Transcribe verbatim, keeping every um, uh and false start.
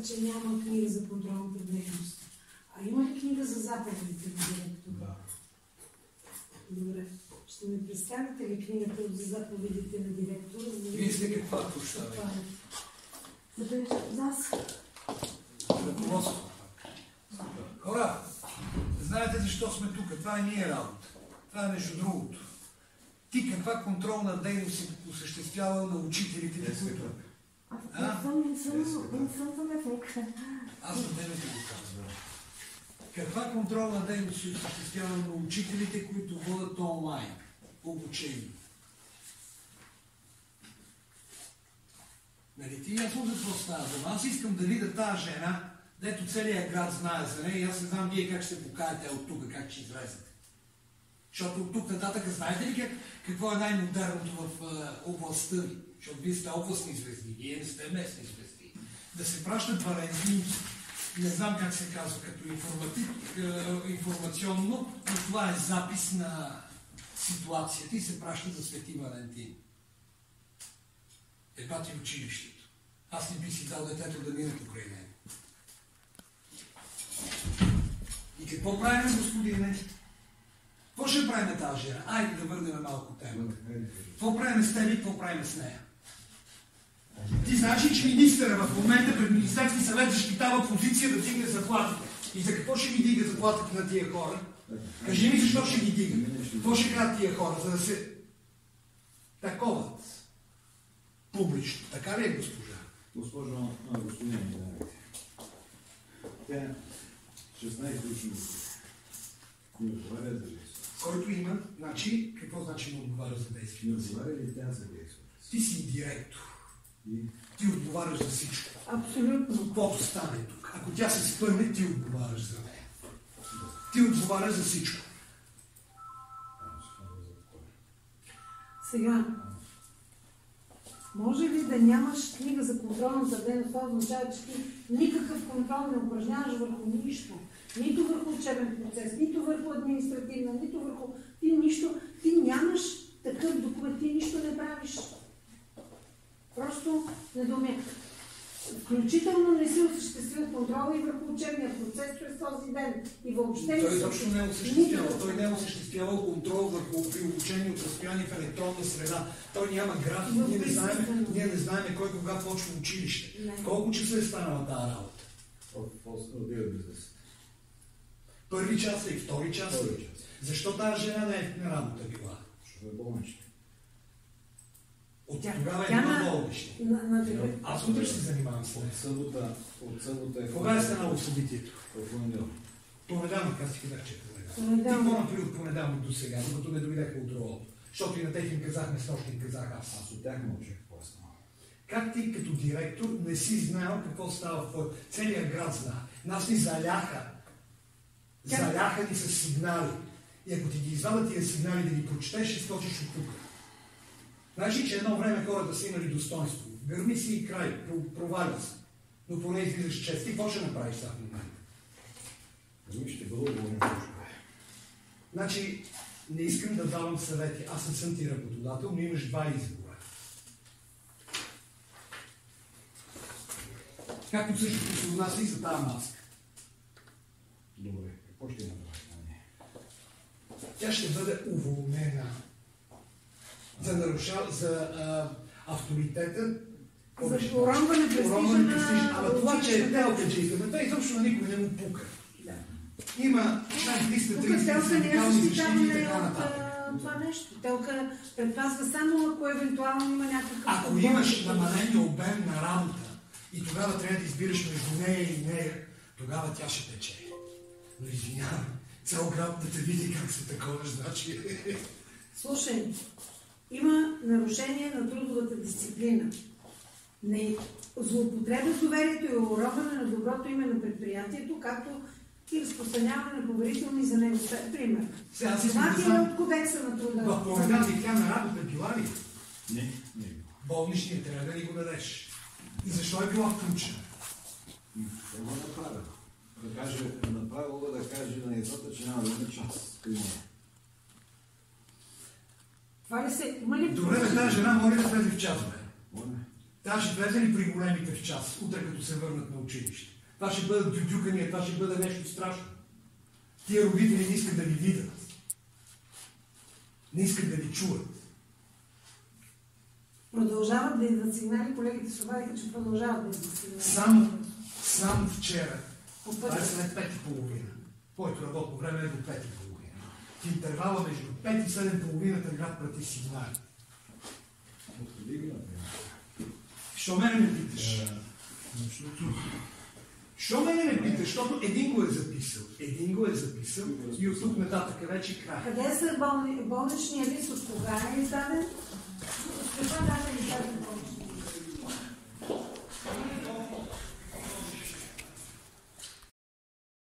че няма книга за контролната дейност. А има ли книга за заповедите на директора? Да. Добре. Ще ми представите ли книгата за заповедите на директора? Вие сте каква прощава? За нас. Ръководство. Хора, знаете защо сме тук? Това не ни е работа. Това е нещо другото. Ти каква контролна дейност си осъществявал на учителите, които... Аз не съм за ефект. Аз за тебе ти го казвам. Каква контролна дейност си осъществявал на учителите, които водят онлайн обучение? Нали ти ясно за какво става дума? Аз искам да видя тази жена, дето целият град знае за нея и аз не знам вие как ще покаете от тук, как ще излезете. Защото от тук нататък знаете ли как, какво е най-модерното в uh, областта ви? Защото вие сте областни звезди, вие не сте местни звезди. Да се пращат валентинки. Не знам как се казва като информационно, но това е запис на ситуацията и се праща за Свети Валентин. Еба ти училището. Аз не би си дал детето да мине покрай него. И какво правим, господине? Какво ще правим тази жена? Айде да върнем малко темата. Какво правим с теб и какво правим с нея? Ти знаеш ли, че министъра в момента пред Министерски съвет защитава позиция да дигне заплатите? И за какво ще ги дига заплатите на тия хора? Кажи ми защо ще ги дига? Какво ще кажат тия хора, за да се таковат публично? Така ли е, госпожа? Госпожо, а, господин, тя шестнайсет учени. Не отговаря за действие. Който има, значи, какво значи не отговаря за действие? Не отговаря ли тя за действие? Ти си директор. И? Ти отговаряш за всичко. Абсолютно. Каквото стане тук. Ако тя се спъне, ти отговаряш за нея. Ти отговаряш за всичко. Сега, може ли да нямаш книга за контролната дейност? Това означава, че ти никакъв контрол не упражняваш върху нищо. Нито върху учебен процес, нито върху административна, нито върху... Ти нищо, ти нямаш такъв документ, ти нищо не правиш. Просто недоумя. Включително не си осъществил контрола и върху учебния процес през този ден. И въобще... Той изобщо не е осъществявал. Той не е осъществявал контрол върху при обучение от разстояние в електронна среда. Той няма график. Ние не знаем, ние не знаем кой кога почва училище. Не. Колко часа е станала тази работа? От девет до десет. Първи час и втори час. Втори час. Защо тази жена не е на работа била? Защото е болнична. От тя тогава е била болнична. Аз утре ще се занимавам с От събота, от събота е... Кога е станало събитието? В понеделник. Понеделник, аз ти казах, че е понеделник. Ти по-напри от понеделник до сега, докато не дойдеха от ролото. Защото и на тех им казахме, с нощи им казах аз. Аз от тях мълчах какво е станало. Как ти като директор не си знаел какво става в твоя... Целият град знае. Нас ни заляха. Заляха ни с сигнали. И ако ти ги извадят тия сигнали да ги прочетеш, ще скочиш от тук. Знаеш ли, че едно време хората са имали достоинство? Гърми си и край, проваля се. Но поне излизаш чест. Ти какво ще направиш сега в момента? Ами ще бъда уволнен точно. Значи, не искам да давам съвети. Аз не съм ти работодател, но имаш два избора. Както същото се отнася и за тази маска. Добре, какво ще направиш на нея? Тя ще бъде уволнена за нарушава, за а, авторитета. За уронване престижа. Ама това, че е телка, че иска, това изобщо на никой не му пука. Има триста тридесет синдикални защити и така нататък. Това нещо. Телка предпазва само ако евентуално има някакъв... Ако имаш намаление обем на работа и тогава трябва да избираш между нея и нея, тогава тя ще тече. Но извинявам, цял град да те види как се такова, значи... Слушай, има нарушение на трудовата дисциплина. Не, злоупотреба с доверието и уронване на доброто име на предприятието, както и разпространяване на поверителни за него. Пример. Сега си това да ти е от кодекса на труда. В понеделник тя на работа била ли? Не, не. Болничния трябва да ни го дадеш. И защо е била включена? Какво да направя? Да каже, направила да каже на децата, че няма да има час при нея. Това ли се... Има ли... Добре, бе, тази жена може да влезе в час, бе. Може. Това ще влезе ли при големите в час, утре като се върнат на училище? Това ще бъдат дюдюкания, това ще бъде нещо страшно. Тия родители не искат да ви видят. Не искат да ви чуват. Продължават да идват сигнали, колегите се обадиха, че продължават да идват сигнали. Само, само вчера, това е след пет и половина, който работно време е до пет и половина. В интервала между пет и седем и половина трябва прати сигнали. Откъде ги направи? Що мене ме питаш? Що мене ме питаш? Защото един го е записал. Един го е записал и от тук нататък вече край. Къде са болни, болничния лист? От кога е издаден? С каква дата е издаден болничния?